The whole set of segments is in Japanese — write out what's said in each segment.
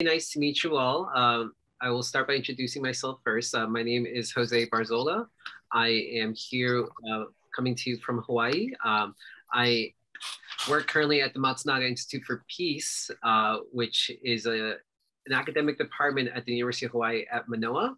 Nice to meet you all. I will start by introducing myself first. My name is Jose Barzola. I am here coming to you from Hawaii. I work currently at the Matsunaga Institute for Peace, which is an academic department at the University of Hawaii at Manoa.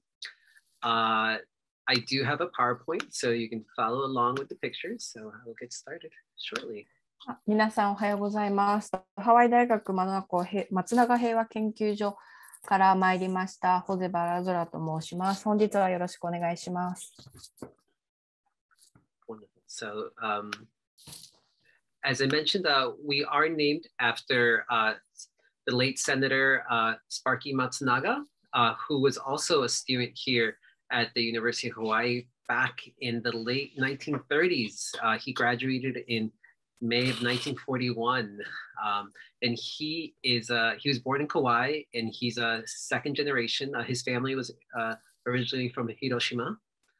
I do have a PowerPoint, so you can follow along with the pictures. So I will get started shortly. 皆さんおはようございます。ハワイ大学マノア校松永平和研究所から参りましたホゼバラゾラと申します。本日はよろしくお願いします。 So, as I mentioned, we are named after the late Senator Sparky Matsunaga, who was also a student here at the University of Hawaii back in the late 1930s. He graduated in May of 1941, and he was born in Kauai, and he's a second generation. His family was originally from Hiroshima.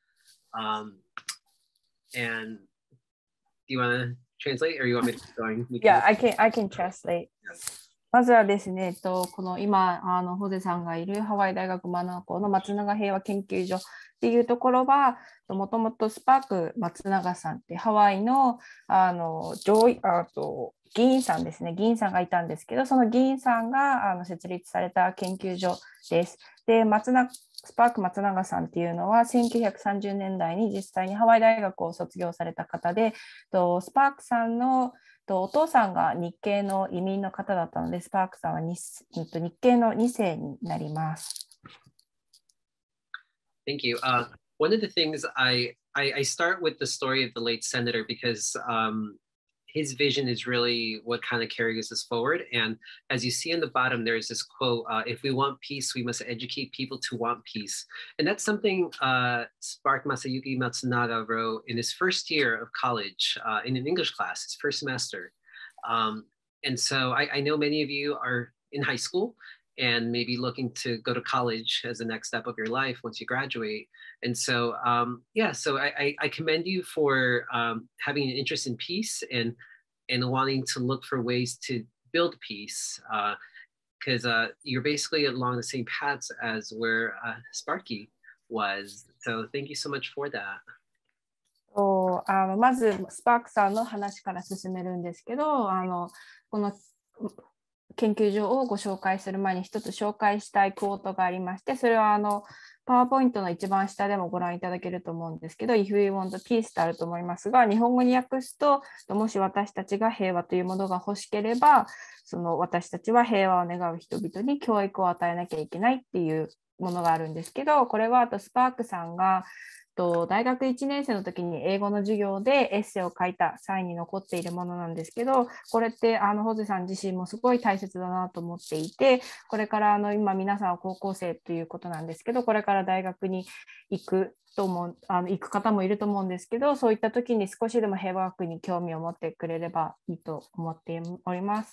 And do you want to translate, or you want me to keep going? Yeah, I can translate. まずはですね、この今ホゼさんがいるハワイ大学マノア校の松永平和研究所っていうところは、もともとスパーク松永さんってハワイの議員さんですね、議員さんがいたんですけど、その議員さんが設立された研究所です。で、スパーク松永さんっていうのは1930年代に実際にハワイ大学を卒業された方で、スパークさんのお父さんが日系の移民の方だったので、スパークさんは日系の2世になります。 Thank you. One of the things I start with the story of the late senator because his vision is really what kind of carries us forward. And as you see on the bottom, there's this quote, if we want peace, we must educate people to want peace. And that's something Spark Masayuki Matsunaga wrote in his first year of college in an English class, his first semester. And so I know many of you are in high school and maybe looking to go to college as the next step of your life once you graduate. And so, so I commend you for having an interest in peace and wanting to look for ways to build peace, because you're basically along the same paths as where Sparky was. So thank you so much for that. まずスパークさんの話から進めるんですけど、この研究所をご紹介する前に一つ紹介したいクォートがありまして、それはパワーポイントの一番下でもご覧いただけると思うんですけど、If we want peace とあると思いますが、日本語に訳すと、もし私たちが平和というものが欲しければ、私たちは平和を願う人々に教育を与えなきゃいけないっていうものがあるんですけど、これはスパークさんが大学1年生の時に英語の授業でエッセイを書いた際に残っているものなんですけど、これってホゼさん自身もすごい大切だなと思っていて、これから今皆さんは高校生ということなんですけど、これから大学に行く方もいると思うんですけど、そういった時に少しでも平和学に興味を持ってくれればいいと思っております。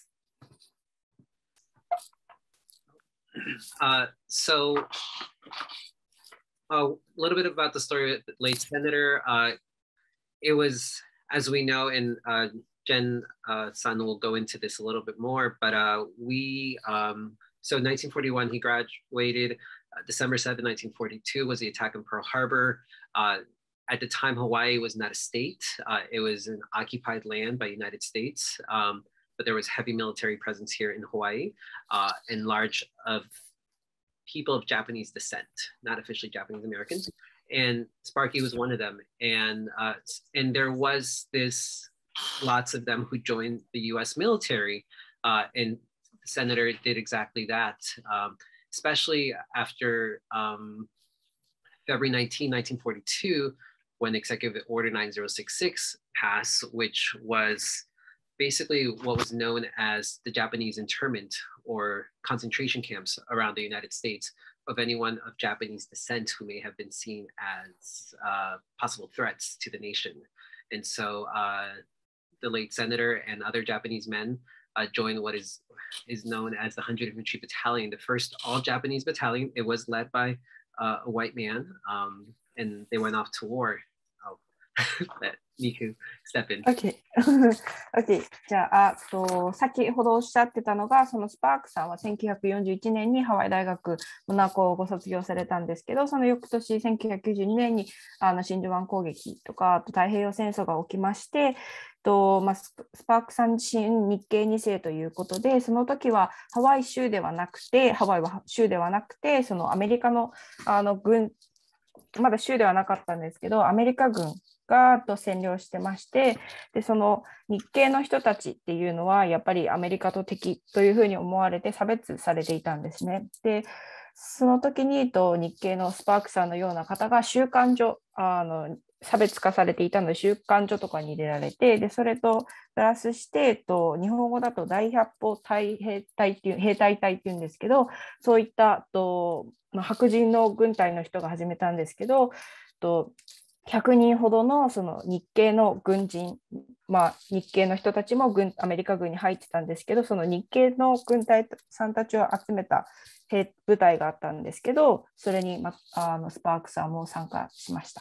A little bit about the story of the late senator. It was, as we know, and Jen Sun will go into this a little bit more, but so 1941, he graduated. December 7, 1942 was the attack on Pearl Harbor. At the time, Hawaii was not a state. It was an occupied land by the United States, but there was heavy military presence here in Hawaii, and large of people of Japanese descent, not officially Japanese Americans, and Sparky was one of them. And there was lots of them who joined the U.S. military, and the senator did exactly that, especially after February 19, 1942, when Executive Order 9066 passed, which was basically what was known as the Japanese internment or concentration camps around the United States of anyone of Japanese descent who may have been seen as possible threats to the nation. And so the late senator and other Japanese men joined what is known as the 100th Infantry Battalion, the first all-Japanese battalion. It was led by a white man, and they went off to war. let Miku step in. OK じゃあ、先ほどおっしゃってたのが、そのスパークさんは1941年にハワイ大学モナコをご卒業されたんですけど、その翌年1992年に真珠湾攻撃とか、あと太平洋戦争が起きまして、スパークさん自身日系2世ということで、その時はハワイ州ではなくて、ハワイは州ではなくて、そのアメリカの、軍、まだ州ではなかったんですけど、アメリカ軍が占領してまして、でその日系の人たちっていうのはやっぱりアメリカと敵というふうに思われて差別されていたんですね。でその時に日系のスパークさんのような方が収監所差別化されていたので収監所とかに入れられて、でそれとプラスして日本語だと第百歩兵隊っていう兵隊隊っていうんですけど、そういった白人の軍隊の人が始めたんですけど、100人ほどのその日系の軍人、日系の人たちもアメリカ軍に入ってたんですけど、その日系の軍隊さんたちを集めた部隊があったんですけど、それに、スパークさんも参加しました。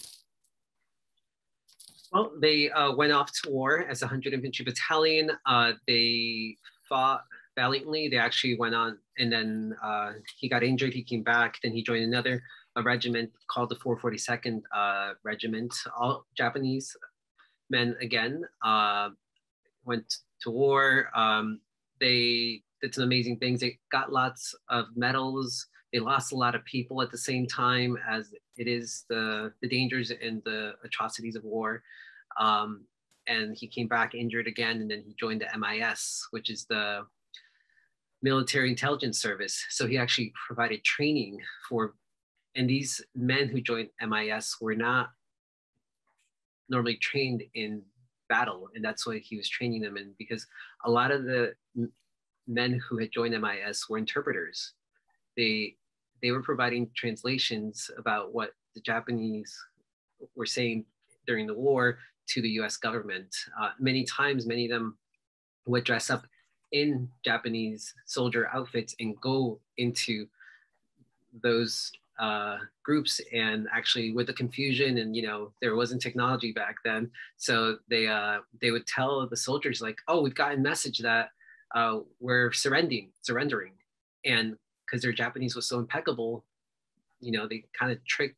Well, they went off to war as a 100 Infantry Battalion. They fought valiantly. They actually went on, and then he got injured. He came back. Then he joined another regiment called the 442nd Regiment. All Japanese men again went to war. They did some amazing things. They got lots of medals. They lost a lot of people at the same time, as it is the dangers and the atrocities of war. And he came back injured again, and then he joined the MIS, which is the Military Intelligence Service. So he actually provided training for, and these men who joined MIS were not normally trained in battle, and that's why he was training them. And because a lot of the men who had joined MIS were interpreters, they were providing translations about what the Japanese were saying during the war to the US government. Many times, many of them would dress up in Japanese soldier outfits and go into those groups, and actually with the confusion, and there wasn't technology back then, so they would tell the soldiers like, oh, we've gotten a message that we're surrendering, and because their Japanese was so impeccable, they kind of trick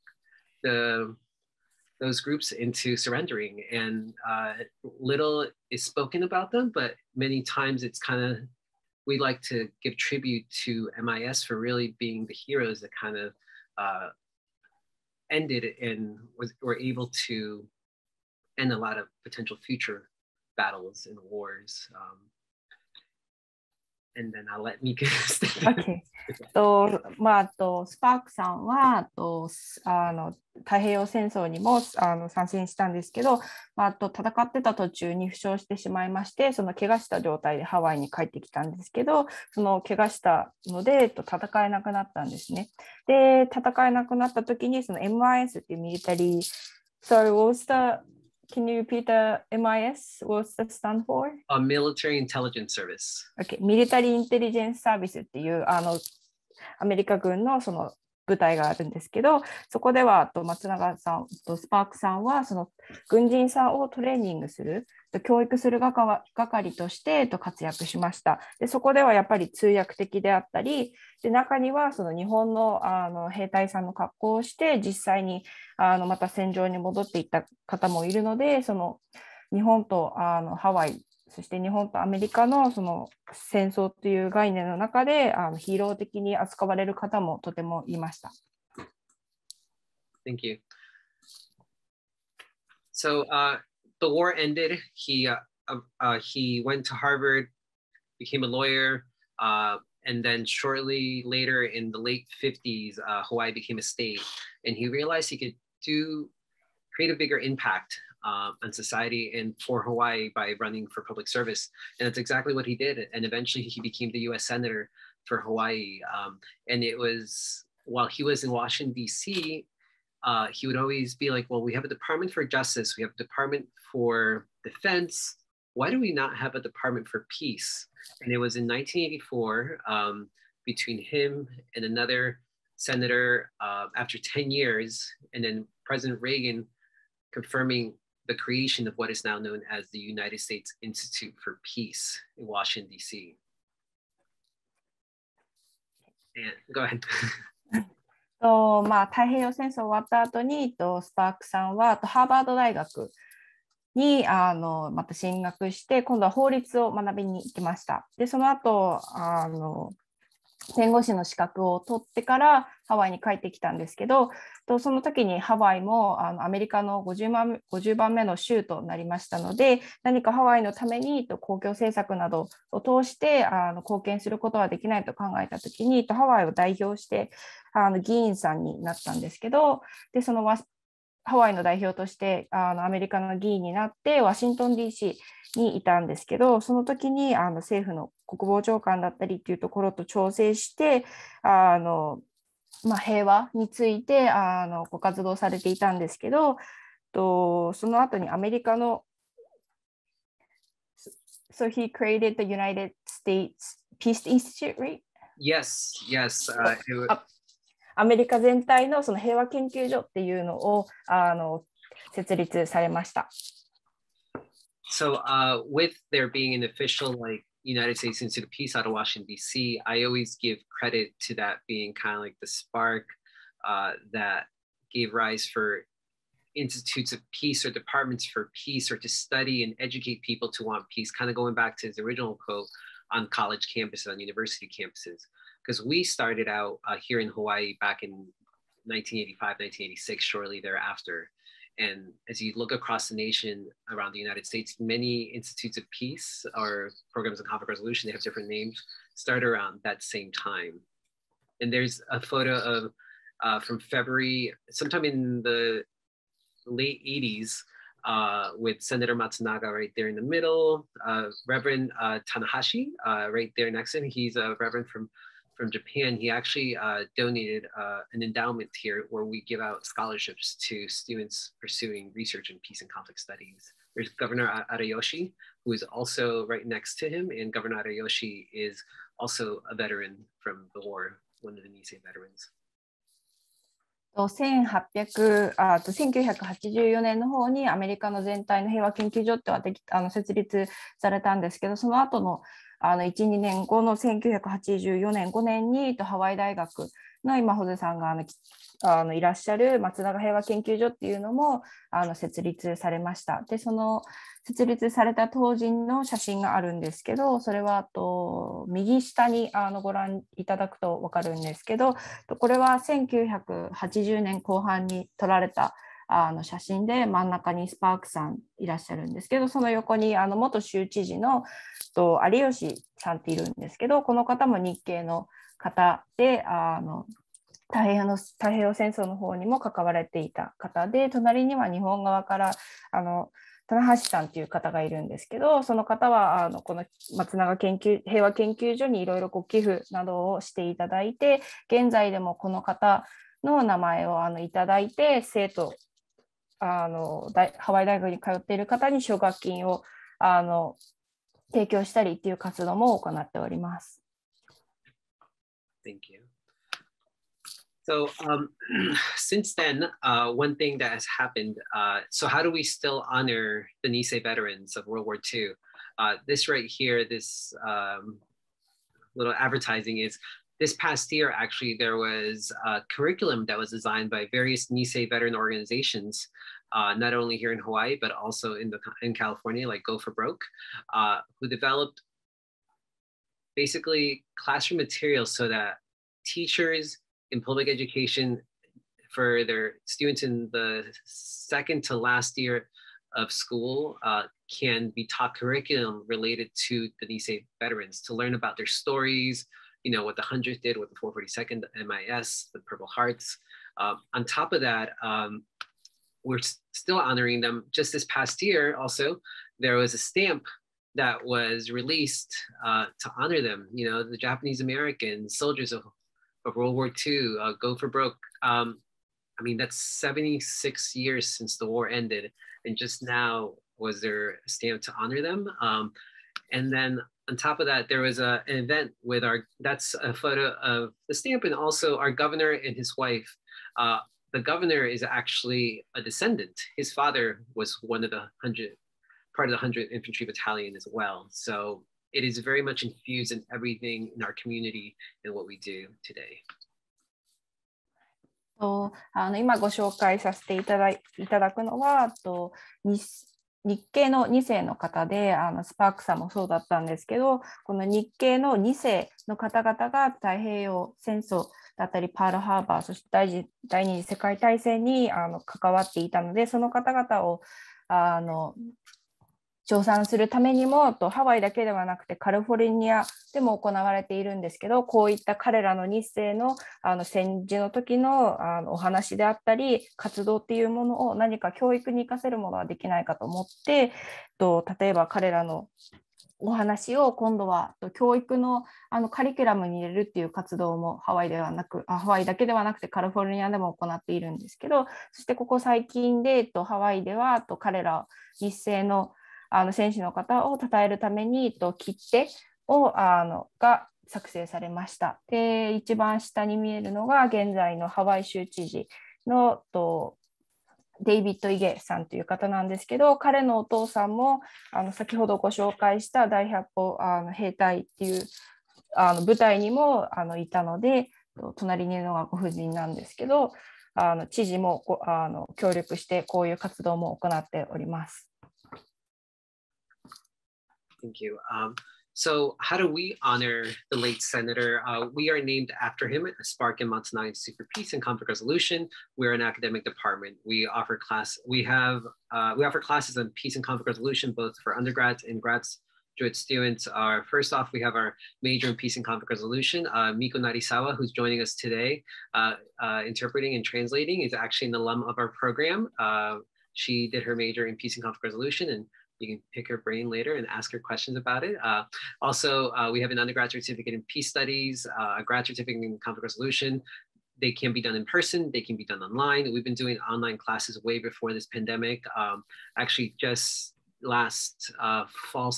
those groups into surrendering, and little is spoken about them, but many times it's kind of, we like to give tribute to MIS for really being the heroes that kind of ended and were able to end a lot of potential future battles and wars. And then I'll let Mika step in. Okay. スパークさんは太平洋戦争にも参戦したんですけど、戦ってた途中に負傷してしまいまして、その怪我した状態でハワイに帰ってきたんですけど、その怪我したので戦えなくなったんですね。で、戦えなくなった時にその MIS っていうミリタリー、Sorry, what was Can you repeat the MIS? What's that stand for? Military Intelligence Service. Okay. ミリタリーインテリジェンスサービスっていうアメリカ軍のその部隊があるんですけど、そこでは松永さんとスパークさんはその軍人さんをトレーニングする、教育する係として活躍しました。でそこではやっぱり通訳的であったり、で中にはその日本の兵隊さんの格好をして実際にまた戦場に戻っていった方もいるので、その日本とハワイ、そして日本とアメリカのその戦争という概念の中でヒーロー的に扱われる方もとてもいました。 Thank you. So the war ended. He went to Harvard, became a lawyer, and then shortly later in the late 50s, Hawaii became a state, and he realized he could create a bigger impact on society and for Hawaii by running for public service. And that's exactly what he did. And eventually he became the US Senator for Hawaii. And it was, while he was in Washington, D.C., he would always be like, well, we have a Department for Justice, we have a Department for Defense. Why do we not have a Department for Peace? And it was in 1984, between him and another senator, after 10 years, and then President Reagan confirming the creation of what is now known as the United States Institute for Peace in Washington, D.C. And go ahead. 太平洋戦争終わった後にスパークさんはハーバード大学にまた進学して、今度は法律を学びに行きました。でその後弁護士の資格を取ってからハワイに帰ってきたんですけど、その時にハワイもアメリカの50番目の州となりましたので、何かハワイのために公共政策などを通して貢献することはできないと考えた時にハワイを代表して議員さんになったんですけど、でそのハワイの代表としてアメリカの議員になってワシントン DC にいたんですけど、その時に政府の国防長官だったりっていうところと調整して平和についてご活動されていたんですけど、その後にアメリカのSo he created the United States Peace Institute, right? Yes. アメリカ全体のその平和研究所っていうのを設立されました。 So with there being an official like United States Institute of Peace out of Washington, D.C., I always give credit to that being kind of like the spark that gave rise for institutes of peace or departments for peace or to study and educate people to want peace, kind of going back to his original quote on college campuses, on university campuses. Because we started out here in Hawaii back in 1985, 1986, shortly thereafter. And as you look across the nation around the United States, many institutes of peace or programs of conflict resolution, they have different names, start around that same time. And there's a photo of from February, sometime in the late 80s, with Senator Matsunaga right there in the middle, Reverend Tanahashi right there next to him. He's a reverend from Japan. He actually donated an endowment here where we give out scholarships to students pursuing research in peace and conflict studies. There's Governor Arayoshi, who is also right next to him, and Governor Arayoshi is also a veteran from the war, one of the Nisei veterans. 1984年の方にアメリカの全体の平和研究所っては設立されたんですけど、その後の1、2年後の1984年、5年にハワイ大学の今、ホゼさんがいらっしゃる松永平和研究所っていうのも設立されました。で、その設立された当時の写真があるんですけど、それは右下にご覧いただくと分かるんですけど、これは1980年後半に撮られた写真で、真ん中にスパークさんいらっしゃるんですけど、その横に元州知事の有吉さんっているんですけど、この方も日系の方で太平洋戦争の方にも関われていた方で、隣には日本側から棚橋さんという方がいるんですけど、その方はこの松永平和研究所にいろいろ寄付などをしていただいて、現在でもこの方の名前をいただいて、生徒ハワイ大学に通っている方に奨学金を提供したりっていう活動も行っております。 Thank you. So since then, one thing that has happened, so how do we still honor the Nisei veterans of World War II? This right here, this little advertising is, this past year, actually, there was a curriculum that was designed by various Nisei veteran organizations, not only here in Hawaii, but also in California, like Go for Broke, who developed basically classroom materials so that teachers in public education for their students in the second to last year of school can be taught curriculum related to the Nisei veterans to learn about their stories, you know, what the 100th did, what the 442nd MIS, the Purple Hearts. On top of that, we're still honoring them. Just this past year also, there was a stamp that was released to honor them, you know, the Japanese American soldiers of World War II, Go for Broke. I mean, that's 76 years since the war ended. And just now was there a stamp to honor them. And then on top of that, there was an event with that's a photo of the stamp, and also our governor and his wife the governor is actually a descendant. His father was one of the part of the 100th Infantry Battalion as well. So it is very much infused in everything in our community and what we do today. 今ご紹介させていただくのは日系の2世の方でスパークさんもそうだったんですけど、この日系の2世の方々が太平洋戦争だったりパールハーバー、そして第二次世界大戦に関わっていたので、その方々を称賛するためにもハワイだけではなくてカリフォルニアでも行われているんですけど、こういった彼らの日世の戦時の時のお話であったり活動っていうものを何か教育に生かせるものはできないかと思って、例えば彼らのお話を今度は教育のカリキュラムに入れるっていう活動もハワイだけではなくてカリフォルニアでも行っているんですけど、そしてここ最近でハワイでは彼ら日世の選手の方を称えるために切手が作成されました。で、一番下に見えるのが現在のハワイ州知事のデイビッド・イゲさんという方なんですけど、彼のお父さんも先ほどご紹介した第100歩兵隊っていう部隊にもいたので、隣にいるのがご婦人なんですけど、知事も協力してこういう活動も行っております。 Thank you. So how do we honor the late senator? We are named after him at Spark and Mountain Institute for Peace and Conflict Resolution. We're an academic department. We offer classes on peace and conflict resolution, both for undergrads and graduate students. First off, we have our major in peace and conflict resolution. Miko Narisawa, who's joining us today, interpreting and translating, is actually an alum of our program. She did her major in peace and conflict resolution, and you can pick her brain later and ask her questions about it. Also, we have an undergraduate certificate in peace studies, a graduate certificate in conflict resolution. They can be done in person, they can be done online. We've been doing online classes way before this pandemic. Actually, just last fall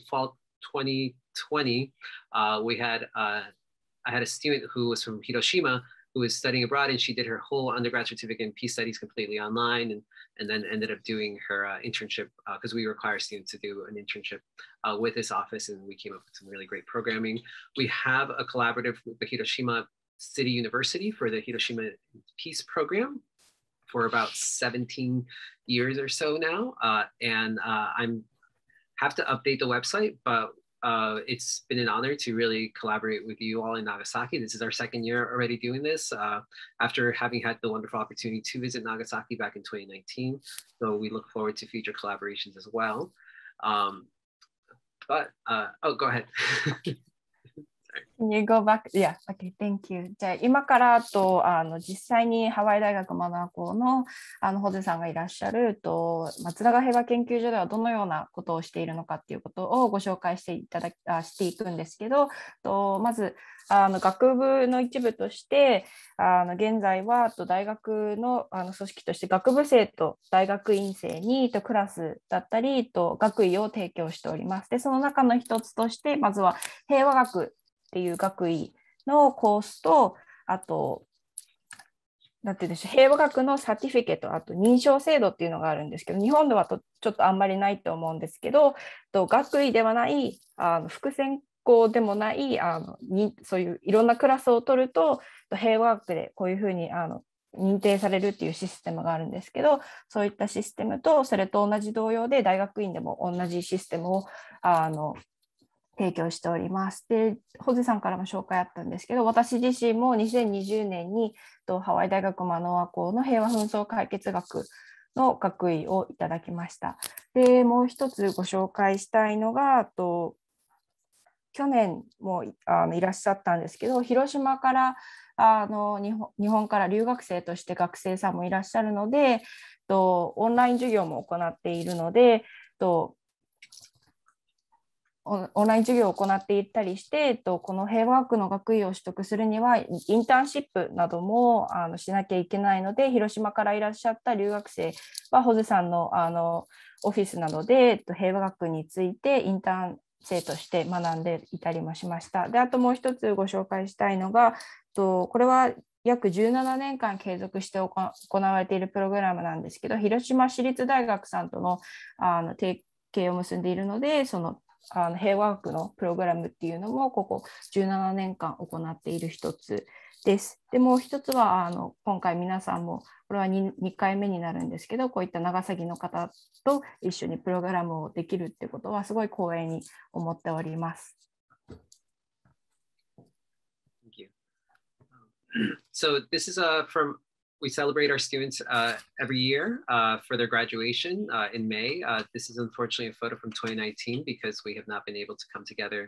2020, I had a student who was from Hiroshima who was studying abroad, and she did her whole undergrad certificate in peace studies completely online, and then ended up doing her internship because we require students to do an internship with this office, and we came up with some really great programming. We have a collaborative with the Hiroshima City University for the Hiroshima Peace Program for about 17 years or so now, and I'm have to update the website, but it's been an honor to really collaborate with you all in Nagasaki. This is our second year already doing this after having had the wonderful opportunity to visit Nagasaki back in 2019. So we look forward to future collaborations as well. Oh, go ahead. Can you go back? Yeah, okay, thank you. じゃあ今から実際にハワイ大学マナー校のホゼさんがいらっしゃる松永平和研究所ではどのようなことをしているのかっていうことをご紹介していくんですけど、まず学部の一部として現在は大学の組織として学部生と大学院生にクラスだったり学位を提供しております。で、その中の一つとしてまずは平和学っていう学位のコースと、あとなんて言うんでしょう、平和学のサーティフィケート、あと認証制度っていうのがあるんですけど、日本ではちょっとあんまりないと思うんですけど、学位ではない副専攻でもないそういういろんなクラスを取ると平和学でこういうふうに認定されるっていうシステムがあるんですけど、そういったシステムとそれと同じ同様で大学院でも同じシステムを提供しております。で、ホゼさんからも紹介あったんですけど、私自身も2020年にハワイ大学マノア校の平和紛争解決学の学位をいただきました。で、もう一つご紹介したいのが、去年もいらっしゃったんですけど、広島から日本から留学生として学生さんもいらっしゃるので、オンライン授業も行っているので、オンライン授業を行っていったりして、この平和学の学位を取得するにはインターンシップなどもしなきゃいけないので、広島からいらっしゃった留学生はホゼさんのオフィスなどで平和学についてインターン生として学んでいたりもしました。で、あともう一つご紹介したいのが、これは約17年間継続して行われているプログラムなんですけど、広島市立大学さんとの提携を結んでいるので、その平和学のプログラムっていうのもここ17年間行っている一つです。でもう一つは今回皆さんもこれは 2回目になるんですけど、こういった長崎の方と一緒にプログラムをできるってことはすごい光栄に思っております。 Thank you. So this is from we celebrate our students every year for their graduation in May. This is unfortunately a photo from 2019 because we have not been able to come together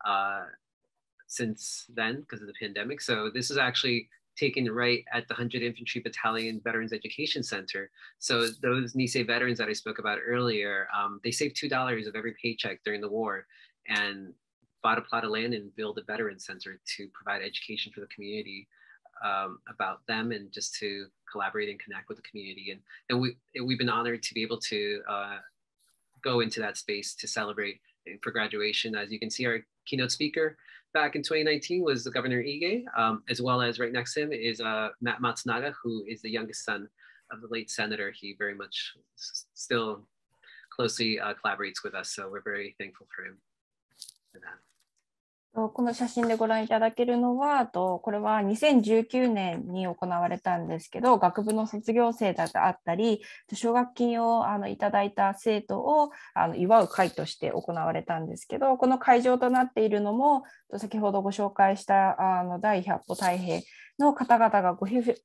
since then because of the pandemic. So this is actually taken right at the 100 Infantry Battalion Veterans Education Center. So those Nisei veterans that I spoke about earlier, they saved $2 of every paycheck during the war and bought a plot of land and built a veterans center to provide education for the community about them and just to collaborate and connect with the community. And we've been honored to be able to go into that space to celebrate for graduation. As you can see, our keynote speaker back in 2019 was the Governor Ige, as well as right next to him is Matt Matsunaga, who is the youngest son of the late senator. He very much still closely collaborates with us, so we're very thankful for him for that. この写真でご覧いただけるのは、これは2019年に行われたんですけど、学部の卒業生であったり、奨学金をいただいた生徒を祝う会として行われたんですけど、この会場となっているのも、先ほどご紹介した第100歩太平の方々が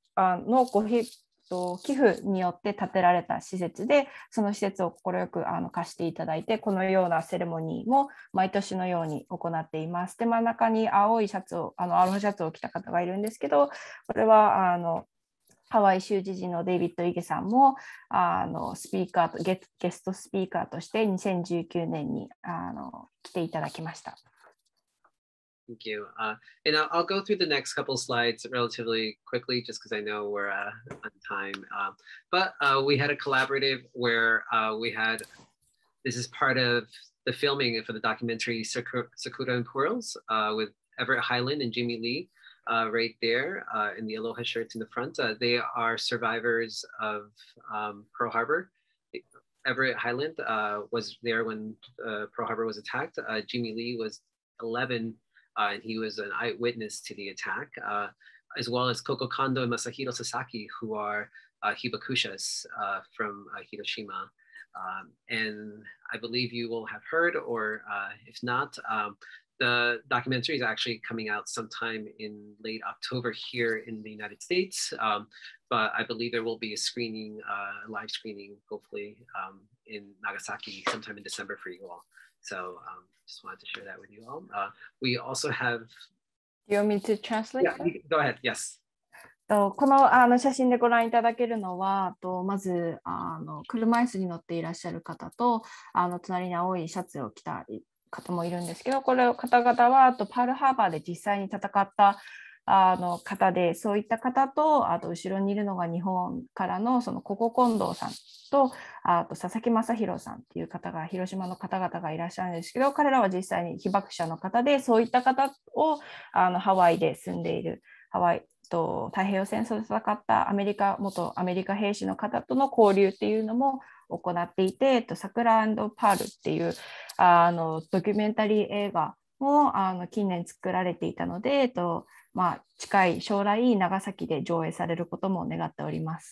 寄付によって建てられた施設で、その施設を快く貸していただいて、このようなセレモニーも毎年のように行っています。で、真ん中に青いシャツを、アロハシャツを着た方がいるんですけど、これはハワイ州知事のデイビッド・イゲさんもスピーカーゲストスピーカーとして2019年に来ていただきました。 Thank you. And I'll go through the next couple of slides relatively quickly, just because I know we're on time. But we had a collaborative where this is part of the filming for the documentary Sakura and Pearls with Everett Highland and Jimmy Lee right there in the aloha shirts in the front. They are survivors of Pearl Harbor. Everett Highland was there when Pearl Harbor was attacked. Jimmy Lee was 11 and he was an eyewitness to the attack, as well as Koko Kondo and Masahiro Sasaki, who are hibakushas from Hiroshima. And I believe you will have heard, or if not, the documentary is actually coming out sometime in late October here in the United States. But I believe there will be a screening, live screening, hopefully in Nagasaki sometime in December for you all. So just wanted to share that with you all. We also have. Do you want me to translate? Yeah, go ahead. Yes. この写真でご覧いただけるのはまず車椅子に乗っていらっしゃる方と隣に青いシャツを着た方もいるんですけど、これ方々はパールハーバーで実際に戦った方で、そういった方とあと後ろにいるのが日本からのそのココ近藤さんと佐々木正弘さんっていう方が広島の方々がいらっしゃるんですけど、彼らは実際に被爆者の方で、そういった方をハワイで住んでいる太平洋戦争で戦った元アメリカ兵士の方との交流っていうのも行っていて、サクラ&パールっていうドキュメンタリー映画も近年作られていたので、近い将来長崎で上映されることも願っております。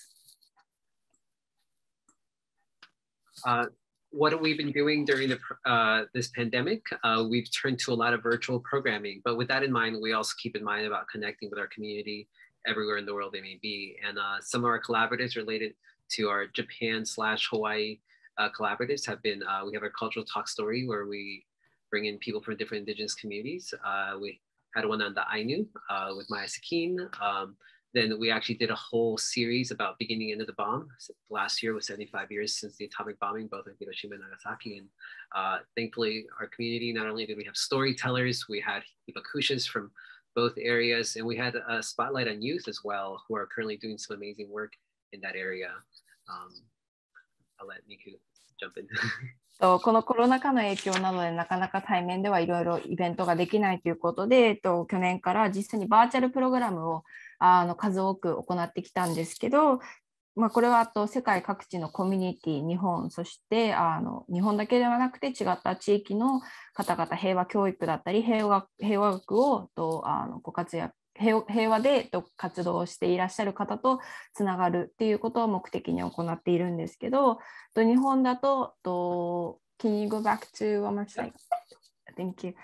What we've been doing during this pandemic, we've turned to a lot of virtual programming. But with that in mind, we also keep in mind about connecting with our community everywhere in the world they may be. And some of our collaboratives related to our Japan/Hawaii collaboratives have been, we have our cultural talk story where we bring in people from different indigenous communities. We had one on the Ainu with Maya Sakin. Then we actually did a whole series about beginning and end of the bomb. Last year was 75 years since the atomic bombing, both in Hiroshima and Nagasaki. And thankfully, our community, not only did we have storytellers, we had hibakushas from both areas, and we had a spotlight on youth as well, who are currently doing some amazing work in that area. I'll let Niku jump in. このコロナ禍の影響などでなかなか対面ではいろいろイベントができないということで、去年から実際にバーチャルプログラムを数多く行ってきたんですけど、これは世界各地のコミュニティ、日本、そして日本だけではなくて違った地域の方々、平和教育だったり平和学をご活躍、平和で活動していらっしゃる方とつながるっていうことを目的に行っているんですけど、日本だと、Can you go back to one more slide? Thank you.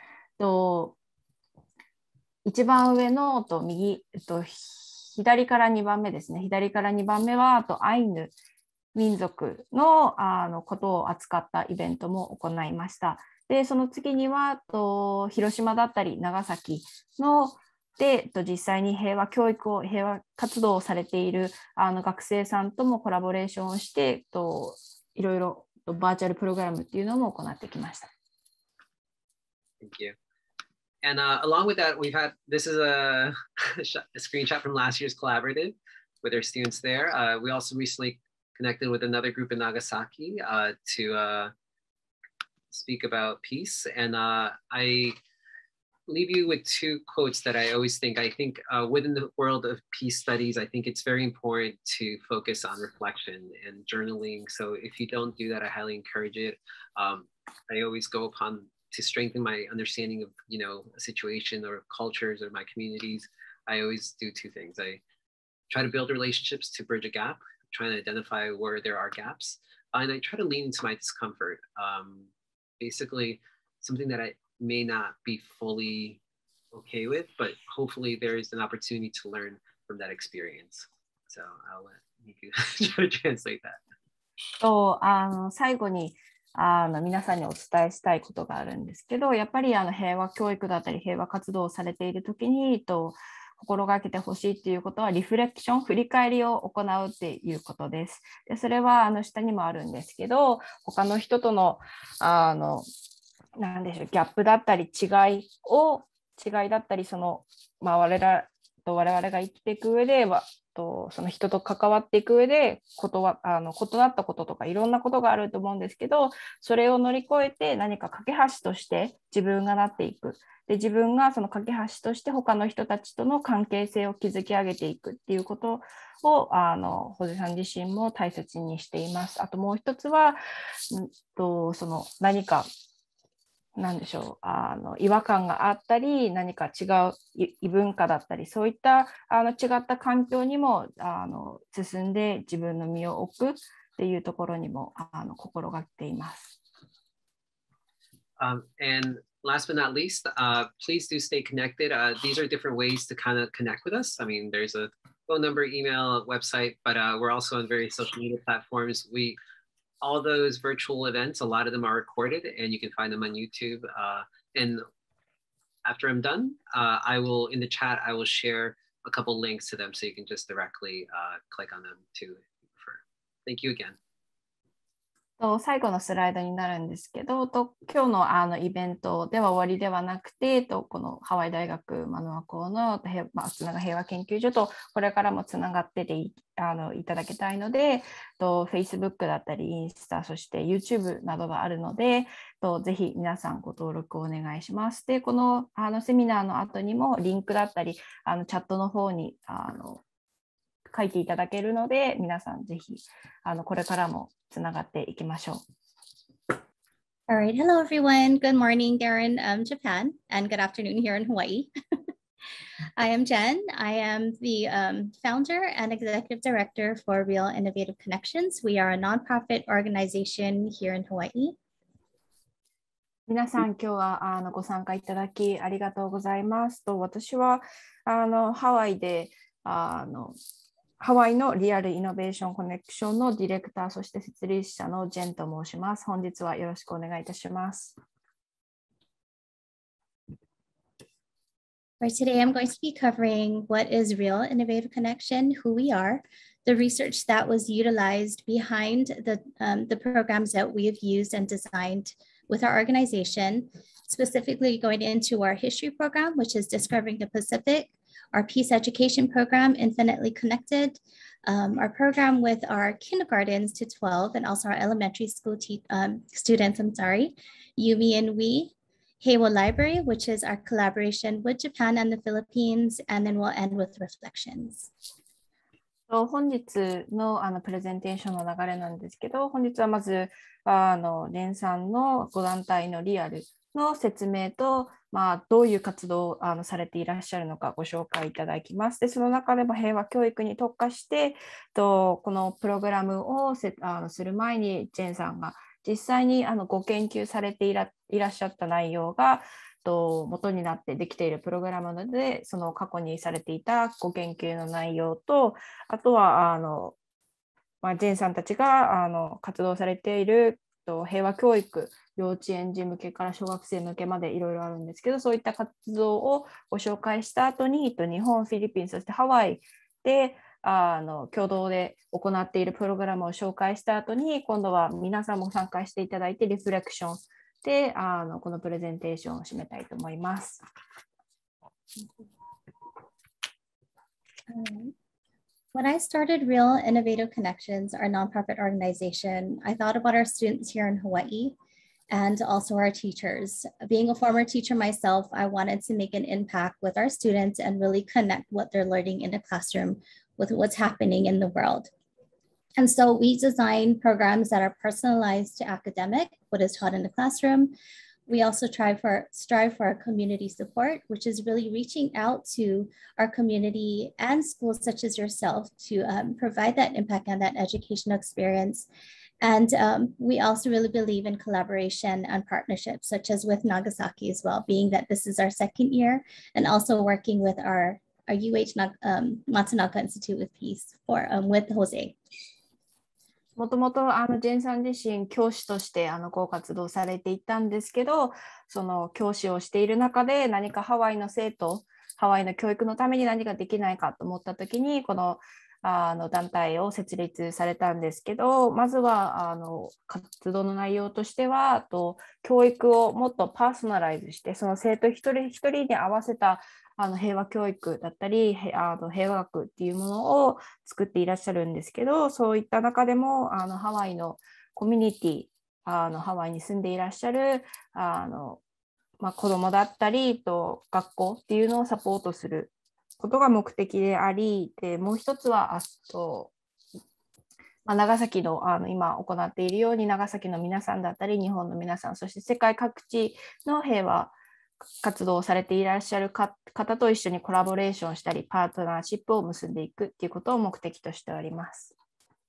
一番上の右、左から2番目ですね。左から2番目はアイヌ民族のことを扱ったイベントも行いました。で、その次には広島だったり長崎ので実際に平和活動をされている学生さんともコラボレーションをしていろいろバーチャルプログラムっていうのも行ってきました。 Thank you. And along with that, this is a screenshot from last year's collaborative with our students there. We also recently connected with another group in Nagasaki to speak about peace. And I leave you with two quotes that I always think. I think within the world of peace studies, I think it's very important to focus on reflection and journaling. So if you don't do that, I highly encourage it. I always go upon to strengthen my understanding of, a situation or cultures or my communities. I always do two things. I try to build relationships to bridge a gap, trying to identify where there are gaps. And I try to lean into my discomfort. Basically, something that I may not be fully okay with, but hopefully there is an opportunity to learn from that experience. So I'll let Niku try to translate that. 最後に皆さんにお伝えしたいことがあるんですけど、やっぱり平和教育だったり平和活動をされているときに心がけてほしいということはリフレクション、振り返りを行うっていうことです。でそれは下にもあるんですけど、他の人とのなんでしょう、ギャップだったり違いだったり我々が生きていく上ではその人と関わっていく上で異なったこととかいろんなことがあると思うんですけど、それを乗り越えて何か架け橋として自分がなっていく。で自分がその架け橋として他の人たちとの関係性を築き上げていくっていうことをホゼさん自身も大切にしています。あともう一つは、何かなんでしょう、違和感があったり何か違う異文化だったりそういった違った環境にも進んで自分の身を置くっていうところにも心がけています。 And last but not least, please do stay connected. These are different ways to kind of connect with us. I mean, there's a phone number, email, website, but we're also on various social media platforms. All those virtual events, a lot of them are recorded and you can find them on YouTube. And after I'm done, in the chat, I will share a couple links to them so you can just directly click on them too if you prefer. Thank you again. 最後のスライドになるんですけど、今日のイベントでは終わりではなくて、このハワイ大学マヌア校のつなが平和研究所とこれからもつながっていただきたいので、Facebook だったりインスタ、そして YouTube などがあるので、ぜひ皆さんご登録をお願いします。で、このセミナーの後にもリンクだったりチャットの方に書いていただけるので、皆さんぜひこれからもつながっていきましょう。 All right. Hello, everyone. Good morning there in Japan, and good afternoon here in Hawaii. I am Jen. I am the founder and executive director for Real Innovative Connections. We are a nonprofit organization here in Hawaii. 皆さん、今日はご参加いただきありがとうございます。私はハワイでハワイのリアルイノベーションコネクションのディレクター、そして設立者のジェンと申します。本日はよろしくお願いいたします。 For today, I'm going to be covering what is Real Innovative Connection, who we are, the research that was utilized behind the programs that we have used and designed with our organization, specifically going into our history program, which is Discovering the Pacific, our peace education program, Infinitely Connected, our program with our kindergartens to 12 and also our elementary school students, Yumi and We, Heiwa Library, which is our collaboration with Japan and the Philippines, and then we'll end with reflections. 本日のプレゼンテーションの流れなんですけど、本日はまずジェンさんの5団体のリアルの説明と、どういう活動をされていらっしゃるのかご紹介いただきます。で、その中でも平和教育に特化してこのプログラムをする前にジェンさんが実際にご研究されていらっしゃった内容が元になってできているプログラムなので、その過去にされていたご研究の内容と、あとはジェンさんたちが活動されている平和教育、幼稚園児向けから小学生向けまでいろいろあるんですけど、そういった活動をご紹介した後に日本、フィリピン、そしてハワイで共同で行っているプログラムを紹介した後に、今度は皆さんも参加していただいてリフレクションでこのプレゼンテーションを締めたいと思います。 When I started Real Innovative Connections, our nonprofit organization, I thought about our students here in Hawaii and also our teachers. Being a former teacher myself, I wanted to make an impact with our students and really connect what they're learning in the classroom with what's happening in the world. And so we design programs that are personalized to academic, what is taught in the classroom. We also strive for our community support, which is really reaching out to our community and schools such as yourself to provide that impact and that educational experience. And we also really believe in collaboration and partnerships, such as with Nagasaki as well, being that this is our second year, and also working with our Matsunaka Institute with Peace with Jose. もともとジェンさん自身教師としてご活動されていたんですけど、その教師をしている中で何かハワイの生徒、ハワイの教育のために何かできないかと思った時にこの団体を設立されたんですけど、まずは活動の内容としては教育をもっとパーソナライズして、その生徒一人一人に合わせた平和教育だったり平和学っていうものを作っていらっしゃるんですけど、そういった中でもハワイのコミュニティ、ハワイに住んでいらっしゃる子どもだったり学校っていうのをサポートすることが目的であり、でもう一つは長崎の今行っているように、長崎の皆さんだったり日本の皆さん、そして世界各地の平和活動をされていらっしゃる方と一緒にコラボレーションしたりパートナーシップを結んでいくっていうことを目的としております。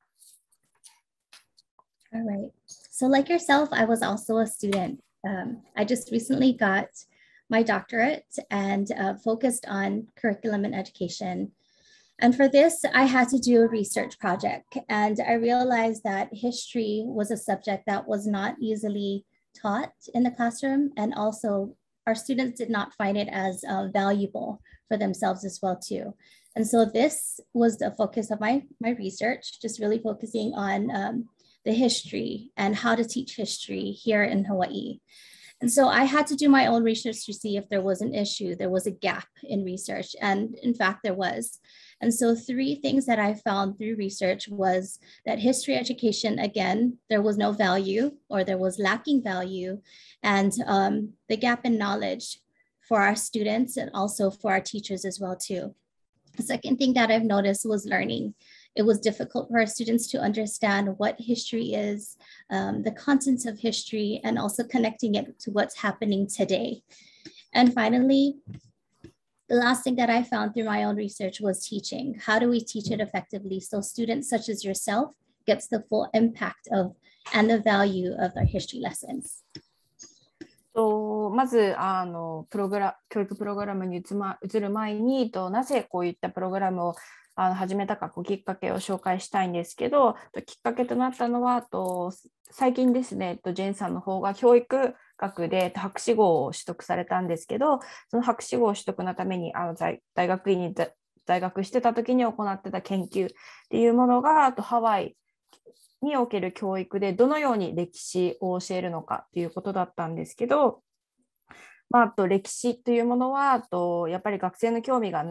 All right. So like yourself, I was also a student. I just recently got my doctorate and focused on curriculum and education. And for this, I had to do a research project. And I realized that history was a subject that was not easily taught in the classroom. And also our students did not find it as valuable for themselves as well too. And so this was the focus of my research, just really focusing on the history and how to teach history here in Hawaii. And so I had to do my own research to see if there was an issue, there was a gap in research. And in fact, there was. And so 3 things that I found through research was that history education, again, there was no value or there was lacking value, and the gap in knowledge for our students and also for our teachers as well too. The second thing that I've noticed was learning. It was difficult for our students to understand what history is, the contents of history, and also connecting it to what's happening today. And finally, the last thing that I found through my own research was teaching. How do we teach it effectively so students such as yourself gets the full impact of and the value of their history lessons? まず教育プログラムに移る前になぜこういったプログラムを始めたかきっかけを紹介したいんですけど、きっかけとなったのは最近ですね、ジェンさんの方が教育学で博士号を取得されたんですけど、その博士号取得のために大学院に在学してた時に行ってた研究っていうものがハワイにおける教育でどのように歴史を教えるのかということだったんですけど、歴史というものはやっぱり学生の興味がない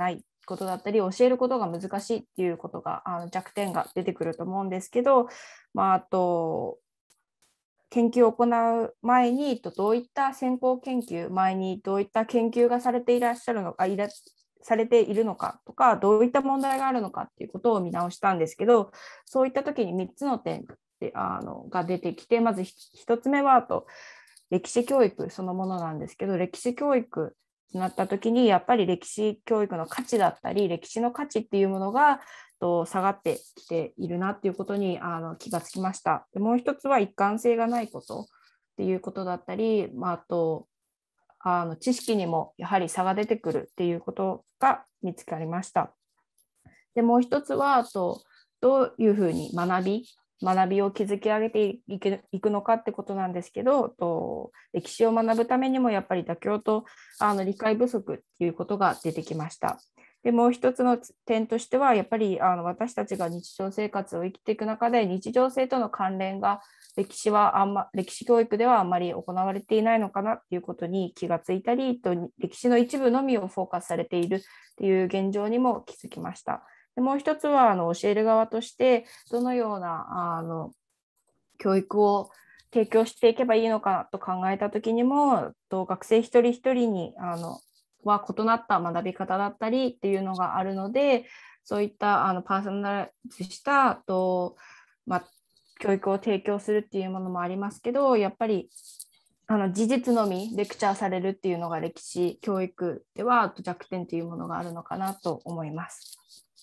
ことだったり、教えることが難しいっていうことが弱点が出てくると思うんですけど、あと研究を行う前にどういった先行研究、前にどういった研究がされていらっしゃるのか、されているのかとか、どういった問題があるのかっていうことを見直したんですけど、そういった時に3つの点が出てきて、まず1つ目は歴史教育そのものなんですけど、歴史教育になった時にやっぱり歴史教育の価値だったり、歴史の価値っていうものが下がってきているなっていうことに気がつきました。でもう一つは一貫性がないことっていうことだったり、あと知識にもやはり差が出てくるっていうことが見つかりました。でもう一つはどういうふうに学びを築き上げていくのかってことなんですけど、歴史を学ぶためにもやっぱり妥協と理解不足っていうことが出てきました。でもう一つの点としてはやっぱり私たちが日常生活を生きていく中で日常性との関連が歴史教育ではあんまり行われていないのかなっていうことに気がついたり歴史の一部のみをフォーカスされているっていう現状にも気づきました。でもう一つは教える側としてどのような教育を提供していけばいいのかと考えたときにも学生一人一人には異なった学び方だったりっていうのがあるので、そういったパーソナライズした教育を提供するっていうものもありますけど、やっぱり事実のみレクチャーされるっていうのが歴史教育では弱点というものがあるのかなと思います。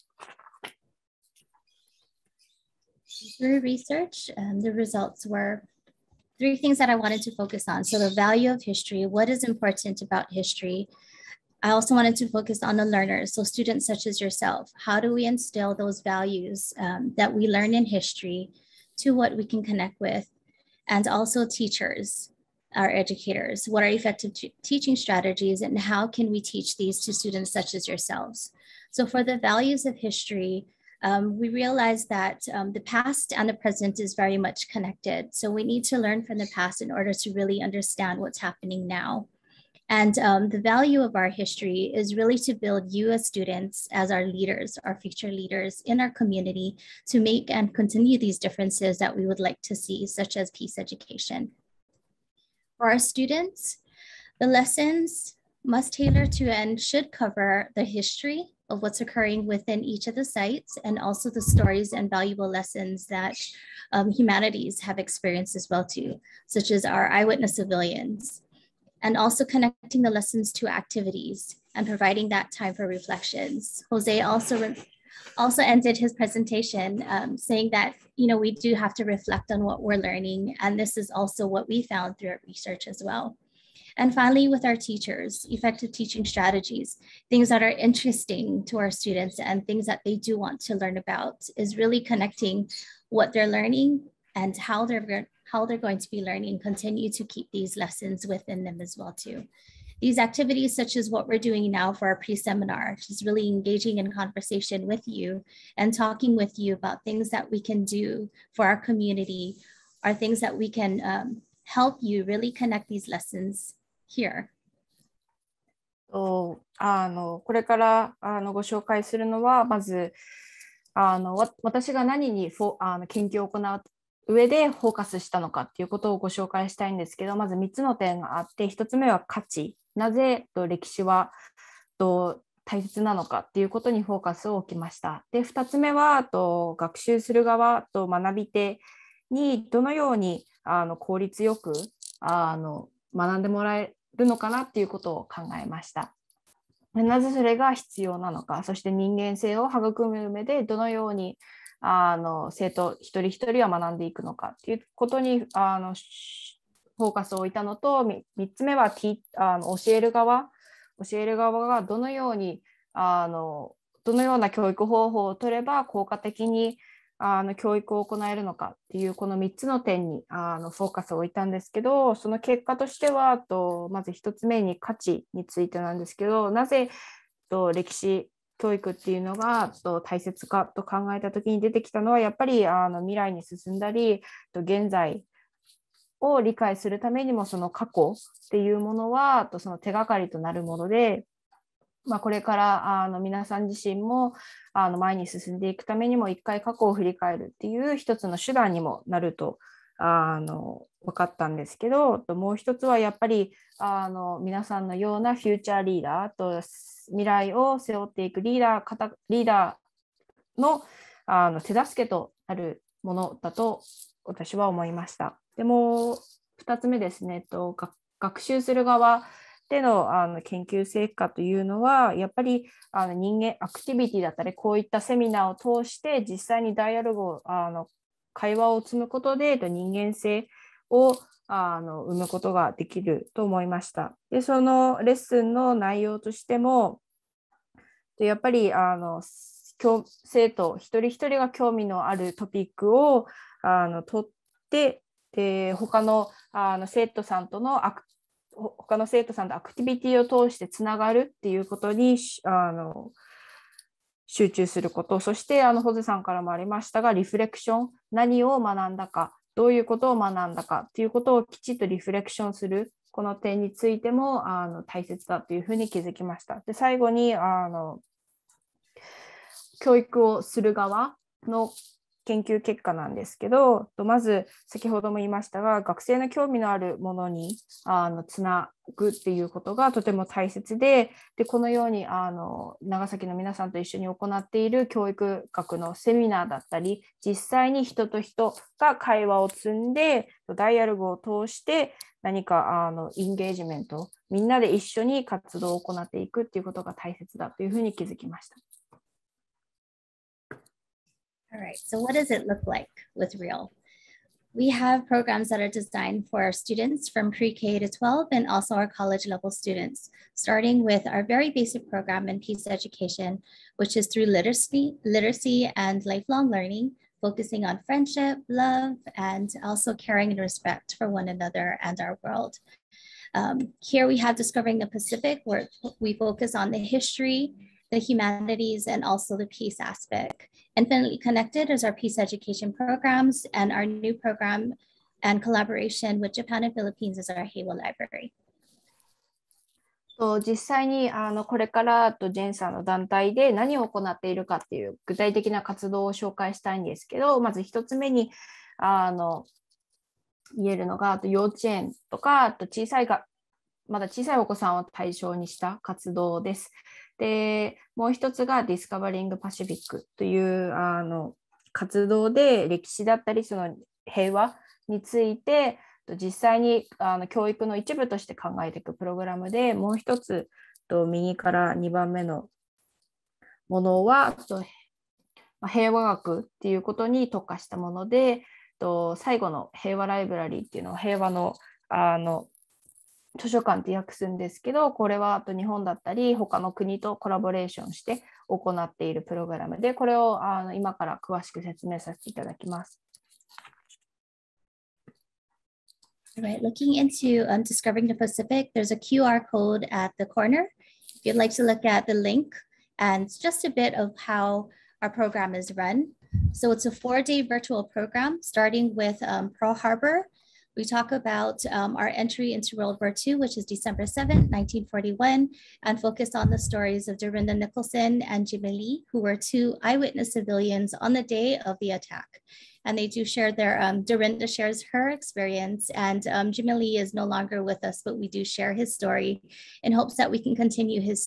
Through research, the results were 3 things that I wanted to focus on. So the value of history, what is important about history. I also wanted to focus on the learners, so students such as yourself. How do we instill those values that we learn in history to what we can connect with? And also teachers, our educators. What are effective teaching strategies and how can we teach these to students such as yourselves? So for the values of history, we realize that the past and the present is very much connected. So we need to learn from the past in order to really understand what's happening now. And the value of our history is really to build you as students, as our leaders, our future leaders in our community, to make and continue these differences that we would like to see, such as peace education. For our students, the lessons must tailor to and should cover the history of what's occurring within each of the sites and also the stories and valuable lessons that humanities have experienced as well too, such as our eyewitness civilians, and also connecting the lessons to activities and providing that time for reflections. Jose also ended his presentation saying that, we do have to reflect on what we're learning. And this is also what we found through our research as well. And finally, with our teachers, effective teaching strategies, things that are interesting to our students and things that they do want to learn about is really connecting what they're learning and how they're going to be learning, continue to keep these lessons within them as well too. These activities, such as what we're doing now for our pre-seminar, just really engaging in conversation with you and talking with you about things that we can do for our community, are things that we can help you really connect these lessons here. これからご紹介するのは、まず私が何に研究を行う上でフォーカスしたのかっていうことをご紹介したいんですけど、まず3つの点があって、1つ目は価値、なぜ歴史は大切なのかっていうことにフォーカスを置きました。で、2つ目は学習する側と学び手にどのように効率よく学んでもらえるのかなっていうことを考えました。なぜそれが必要なのか、そして人間性を育む上でどのように生徒一人一人は学んでいくのかっていうことにフォーカスを置いたのと、3つ目は教える側がどのような教育方法を取れば効果的に教育を行えるのかっていうこの3つの点にフォーカスを置いたんですけど、その結果としてはまず1つ目に価値についてなんですけど、なぜ歴史教育っていうのが大切かと考えたときに出てきたのは、やっぱり未来に進んだり現在を理解するためにもその過去っていうものはその手がかりとなるもので、 これから皆さん自身も前に進んでいくためにも一回過去を振り返るっていう一つの手段にもなると分かったんですけど、もう一つはやっぱり皆さんのようなフューチャーリーダーと未来を背負っていくリーダーの手助けとなるものだと私は思いました。でも2つ目ですね、学習する側での研究成果というのはやっぱり人間アクティビティだったりこういったセミナーを通して実際にダイアログを会話を積むことで人間性を生むことができると思いました。でそのレッスンの内容としてもやっぱり生徒一人一人が興味のあるトピックを取ってで他の生徒さんとアクティビティを通してつながるっていうことに集中すること、そしてホゼさんからもありましたがリフレクション、何を学んだか、どういうことを学んだかっていうことをきちっとリフレクションする、この点についても大切だというふうに気づきました。で最後に教育をする側の研究結果なんですけど、まず先ほども言いましたが学生の興味のあるものにつなぐっていうことがとても大切で、このように長崎の皆さんと一緒に行っている教育学のセミナーだったり、実際に人と人が会話を積んでダイアログを通して何かインゲージメント、みんなで一緒に活動を行っていくっていうことが大切だというふうに気づきました。 All right, so what does it look like with REAL? We have programs that are designed for our students from pre-K to 12 and also our college level students, starting with our very basic program in peace education, which is through literacy and lifelong learning, focusing on friendship, love, and also caring and respect for one another and our world. Here we have Discovering the Pacific, where we focus on the history, the humanities, and also the peace aspect. Infinitely Connected is our peace education programs, and our new program and collaboration with Japan and Philippines is our Heiwa Library. 実際にこれからジェンさんの団体で何を行っているかっていう具体的な活動を紹介したいんですけど、まず一つ目に言えるのが幼稚園とかまだ小さいお子さんを対象にした活動です。でもう一つが Discovering Pacific という活動で歴史だったりその平和について実際に教育の一部として考えていくプログラムで、もう一つ右から2番目のものは平和学っていうことに特化したもので、最後の平和ライブラリーっていうのは平和の図書館って訳すんですけど、これは日本だったり他の国とコラボレーションして行っているプログラムで、これを今から詳しく説明させていただきます。 All right, looking into Discovering the Pacific, there's a QR code at the corner. If you'd like to look at the link and just a bit of how our program is run. So it's a 4-day virtual program starting with Pearl Harbor. We talk about our entry into World War II, which is December 7th, 1941, and focus on the stories of Dorinda Nicholson and Jimmy Lee, who were two eyewitness civilians on the day of the attack. And they do share their, Dorinda shares her experience, and Jimmy Lee is no longer with us, but we do share his story in hopes that we can continue his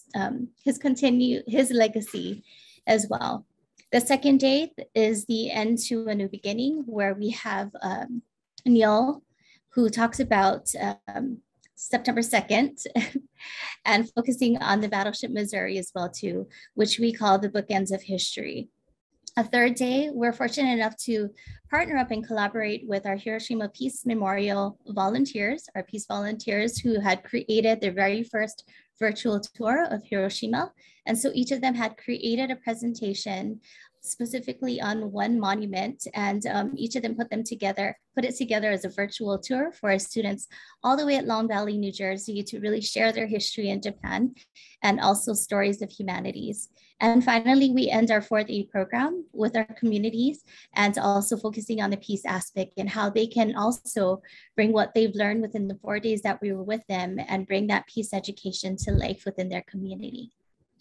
legacy as well. The second day is the End to a New Beginning, where we have Neil, who talks about September 2nd and focusing on the battleship Missouri as well too, which we call the bookends of history. A third day, we're fortunate enough to partner up and collaborate with our Hiroshima Peace Memorial volunteers, our peace volunteers who had created their very first virtual tour of Hiroshima. And so each of them had created a presentation specifically on one monument, and each of them put it together as a virtual tour for our students all the way at Long Valley, New Jersey, to really share their history in Japan and also stories of humanities. And finally, we end our 4-day program with our communities and also focusing on the peace aspect and how they can also bring what they've learned within the 4 days that we were with them and bring that peace education to life within their community.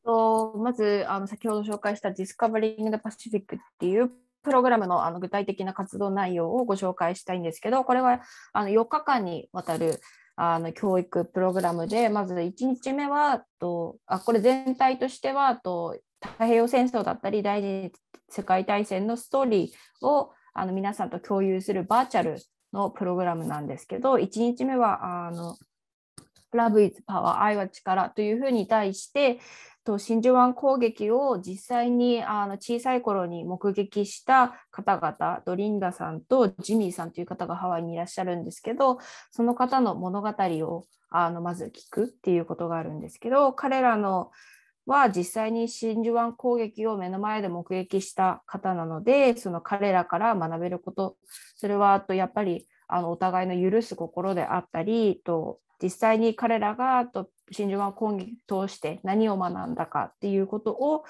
まず先ほど紹介した Discovering the Pacific っていうプログラムの具体的な活動内容をご紹介したいんですけど、これは4日間にわたる教育プログラムで、まず1日目はこれ全体としては太平洋戦争だったり第二次世界大戦のストーリーを皆さんと共有するバーチャルのプログラムなんですけど、1日目はLove is Power 愛は力というふうに対して真珠湾攻撃を実際に小さい頃に目撃した方々、ドリンダさんとジミーさんという方がハワイにいらっしゃるんですけど、その方の物語をまず聞くっていうことがあるんですけど、彼らのは実際に真珠湾攻撃を目の前で目撃した方なので、その彼らから学べること、それはやっぱりお互いの許す心であったり実際に彼らが真珠湾攻撃を通して何を学んだかっていうことを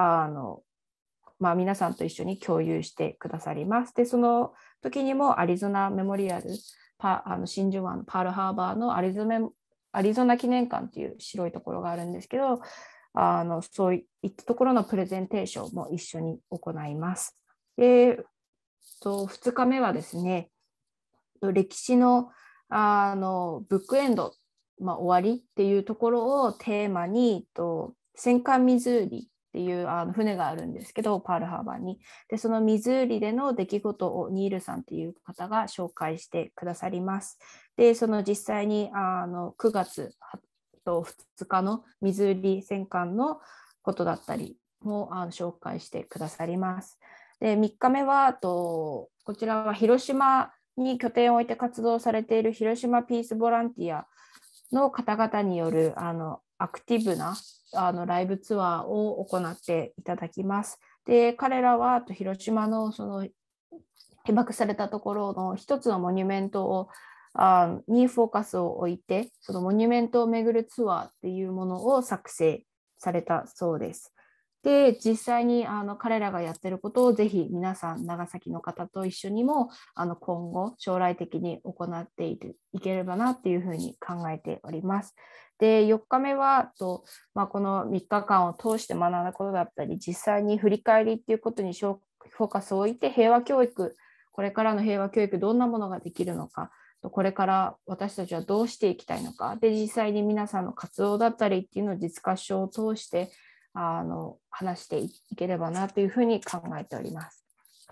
皆さんと一緒に共有してくださります。で、その時にもアリゾナメモリアル、真珠湾のパールハーバーのアリゾナ記念館っていう白いところがあるんですけど、そういったところのプレゼンテーションも一緒に行います。で、2日目はですね、歴史のブックエンド、終わりっていうところをテーマに戦艦ミズーリっていう船があるんですけど、パールハーバーに。で、そのミズーリでの出来事をニールさんっていう方が紹介してくださります。で、その実際に9月2日のミズーリ戦艦のことだったりも紹介してくださります。で、3日目はこちらは広島に拠点を置いて活動されている広島ピースボランティアの方々によるアクティブなライブツアーを行っていただきます。で、彼らは広島のその被爆されたところの一つのモニュメントにフォーカスを置いて、そのモニュメントを巡るツアーっていうものを作成されたそうです。で、実際に彼らがやってることをぜひ皆さん長崎の方と一緒にも今後将来的に行っていければなっていうふうに考えております。で、4日目はこの3日間を通して学んだことだったり、実際に振り返りっていうことにフォーカスを置いて平和教育、これからの平和教育どんなものができるのか、これから私たちはどうしていきたいのか、で、実際に皆さんの活動だったりっていうのを実合唱を通して話していければなというふうに考えております。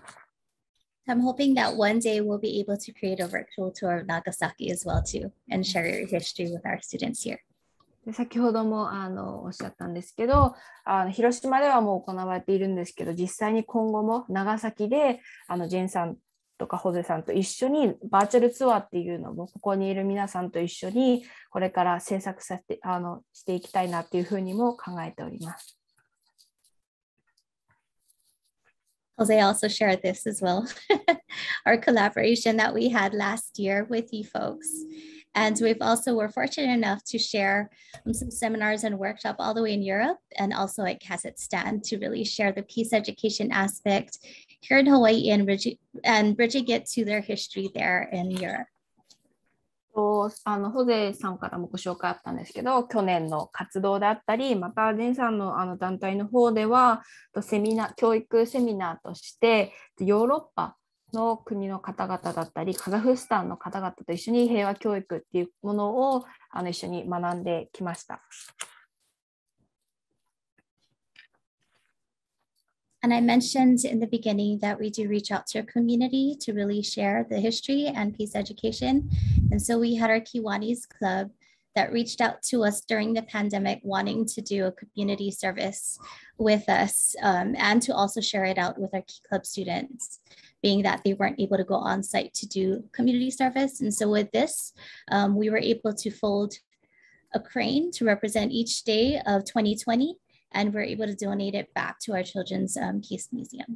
I'm hoping that one day we'll be able to create a virtual tour of Nagasaki as well too and share your history with our students here. で、先ほどもおっしゃったんですけど、広島ではもう行われているんですけど、実際に今後も長崎でジェンさんとかホゼさんと一緒にバーチャルツアーっていうのもここにいる皆さんと一緒にこれから制作していきたいなっていうふうにも考えております。 Jose also shared this as well, our collaboration that we had last year with you folks. And we're fortunate enough to share some seminars and workshops all the way in Europe and also at Kazakhstan to really share the peace education aspect here in Hawaii and bridging it to their history there in Europe. ホゼさんからもご紹介あったんですけど、去年の活動であったり、またジェンさんの団体の方では教育セミナーとしてヨーロッパの国の方々だったりカザフスタンの方々と一緒に平和教育っていうものを一緒に学んできました。 And I mentioned in the beginning that we do reach out to our community to really share the history and peace education. And so we had our Kiwanis Club that reached out to us during the pandemic wanting to do a community service with us and to also share it out with our Key Club students, being that they weren't able to go on site to do community service. And so with this, we were able to fold a crane to represent each day of 2020. And we're able to donate it back to our Children's Peace Museum.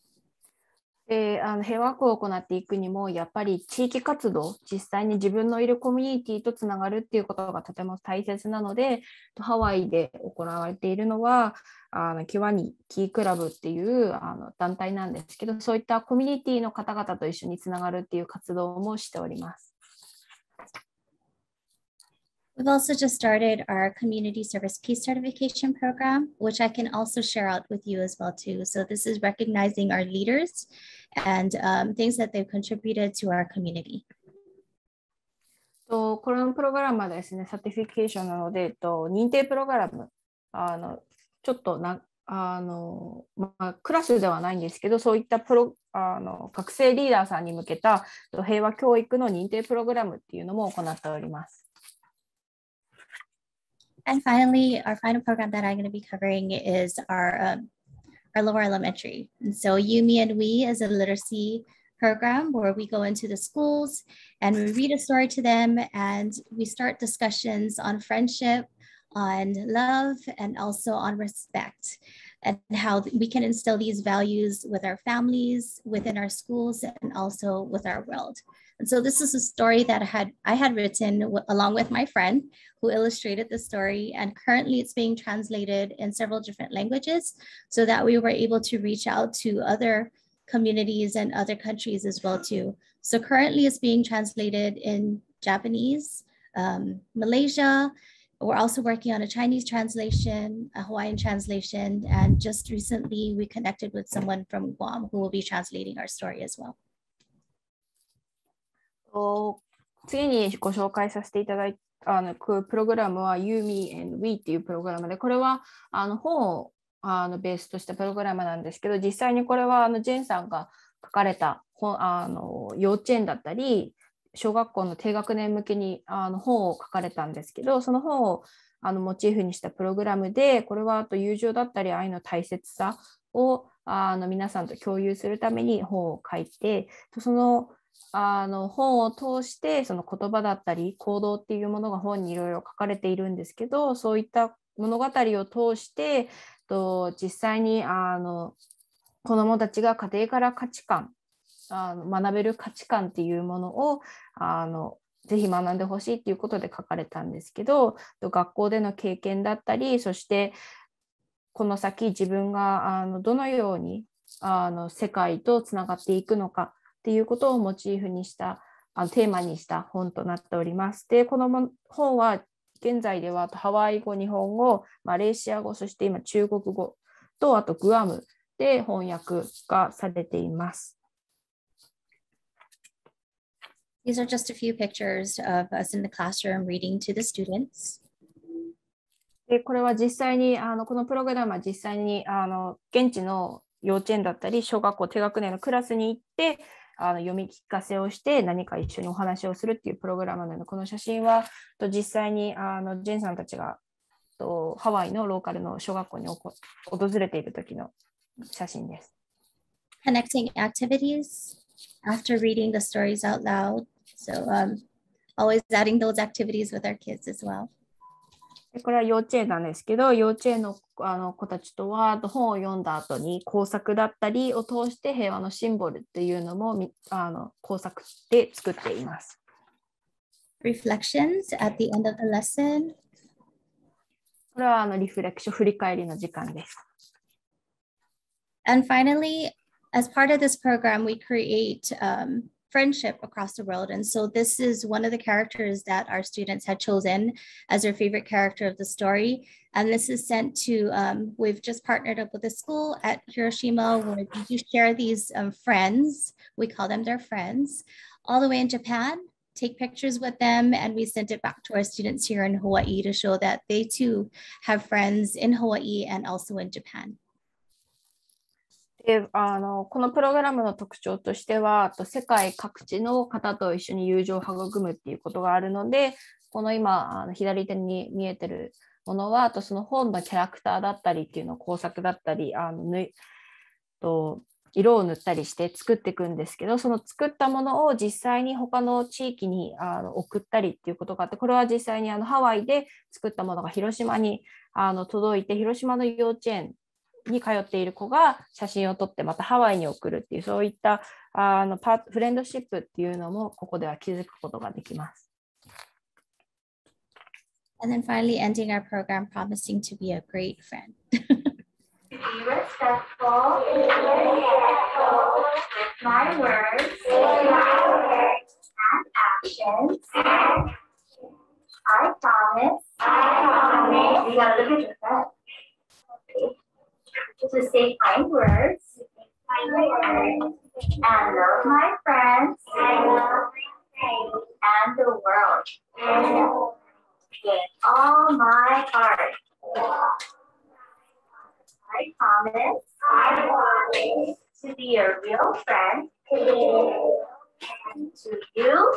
平和学を行っていくにもやっぱり地域活動、実際に自分のいるコミュニティとつながるっていうことがとても大切なので、ハワイで行われているのはキワニキークラブっていう団体なんですけど、そういったコミュニティの方々と一緒につながるっていう活動もしております。 We've also just started our community service peace certification program, which I can also share out with you as well too. So this is recognizing our leaders and things that they've contributed to our community. このプログラムはですね、サティフィケーションなので、認定プログラム、ちょっとクラスではないんですけど、そういった学生リーダーさんに向けた平和教育の認定プログラムっていうのも行っております。 And finally, our final program that I'm going to be covering is our lower elementary. And so Yumi and We is a literacy program where we go into the schools and we read a story to them and we start discussions on friendship, on love, and also on respect, and how we can instill these values with our families, within our schools, and also with our world. And so this is a story that I had written along with my friend who illustrated the story, and currently it's being translated in several different languages so that we were able to reach out to other communities and other countries as well too. So currently it's being translated in Japanese, Malaysia. We're also working on a Chinese translation, a Hawaiian translation, and just recently we connected with someone from Guam who will be translating our story as well. 次にご紹介させていただいたプログラムは You, Me and We っていうプログラムで、これは本をベースとしたプログラムなんですけど、実際にこれはジェンさんが書かれた幼稚園だったり小学校の低学年向けに本を書かれたんですけど、その本をモチーフにしたプログラムで、これは友情だったり愛の大切さを皆さんと共有するために本を書いて、その本を通してその言葉だったり行動っていうものが本にいろいろ書かれているんですけど、そういった物語を通して実際に子どもたちが家庭から価値観学べる価値観っていうものをぜひ学んでほしいっていうことで書かれたんですけど、学校での経験だったり、そしてこの先自分がどのように世界とつながっていくのかっていうことをモチーフにしたテーマにした本となっております。で、この本は現在ではハワイ語、日本語、マレーシア語、そして今中国語とあとグアムで翻訳がされています。 These are just a few pictures of us in the classroom reading to the students. で、これは実際にこのプログラムは実際に現地の幼稚園だったり小学校低学年のクラスに行って読み聞かせをして何か一緒にお話をするっていうプログラムなので、この写真は実際にジェンさんたちがハワイのローカルの小学校に訪れている時の写真です。 Connecting activities after reading the stories out loud. So always adding those activities with our kids as well. これは幼稚園なんですけど、幼稚園の子たちとは本を読んだ後に工作だったりを通して平和のシンボルっていうのも工作で作っています。 Reflections at the end of the lesson. これはリフレクション、振り返りの時間です。 And finally, as part of this program, we create friendship across the world. And so this is one of the characters that our students had chosen as their favorite character of the story. And this is sent to, we've just partnered up with a school at Hiroshima where we do share these friends. We call them their friends, all the way in Japan, take pictures with them, and we sent it back to our students here in Hawaii to show that they too have friends in Hawaii and also in Japan. でこのプログラムの特徴としては世界各地の方と一緒に友情を育むっていうことがあるので、この今左手に見えてるものはその本のキャラクターだったりっていうのを工作だったり色を塗ったりして作っていくんですけど、その作ったものを実際に他の地域に送ったりっていうことがあって、これは実際にハワイで作ったものが広島に届いて、広島の幼稚園に通っている子が写真を撮ってまたハワイに送るっていう、そういったフレンドシップっていうのもここでは気づくことができます。 And then finally ending our program promising to be a great friend. Be respectful with my words and actions. I promise to say kind words and love my friends and the world with all my heart. I promise to be a real friend to you,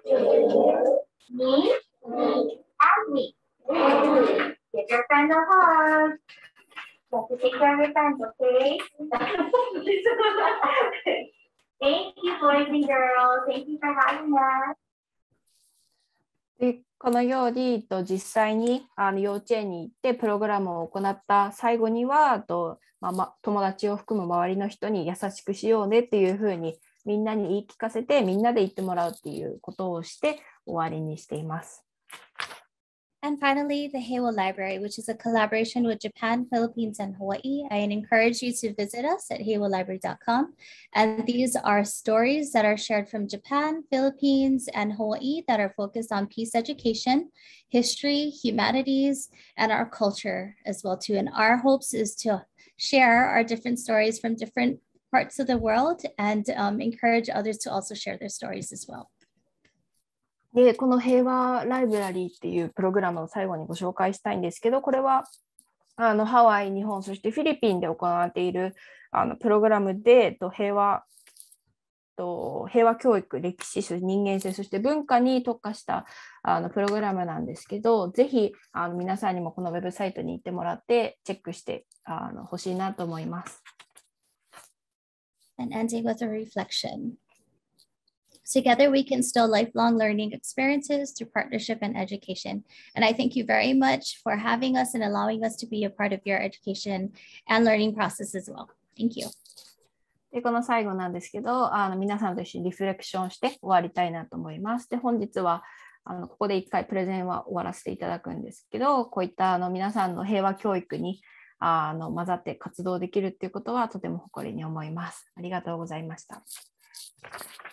me, and me. Give your friend a hug. You have to take care of your friends, okay? Thank you, boys and girls. Thank you for having us. でこのように実際に幼稚園に行ってプログラムを行った最後には友達を含む周りの人に優しくしようねっていうふうにみんなに言い聞かせてみんなで言ってもらうっていうことをして終わりにしています。 And finally, the Heiwa Library, which is a collaboration with Japan, Philippines, and Hawaii. I encourage you to visit us at heiwalibrary.com. And these are stories that are shared from Japan, Philippines, and Hawaii that are focused on peace education, history, humanities, and our culture as well too. And our hopes is to share our different stories from different parts of the world and encourage others to also share their stories as well. でこの平和ライブラリーっていうプログラムを最後にご紹介したいんですけど、これはハワイ、日本、そしてフィリピンで行っているプログラムで平和教育、歴史、人間性、そして文化に特化したプログラムなんですけど、ぜひ皆さんにもこのウェブサイトに行ってもらってチェックしてほしいなと思います。 And ending with a reflection. Together, we can instill lifelong learning experiences through partnership and education. And I thank you very much for having us and allowing us to be a part of your education and learning process as well. Thank you. でこの最後なんですけど、皆さんと一緒にリフレクションして終わりたいなと思います。で、本日はここで一回プレゼンは終わらせていただくんですけど、こういった皆さんの平和教育に混ざって活動できるっていうことはとても誇りに思います。ありがとうございました。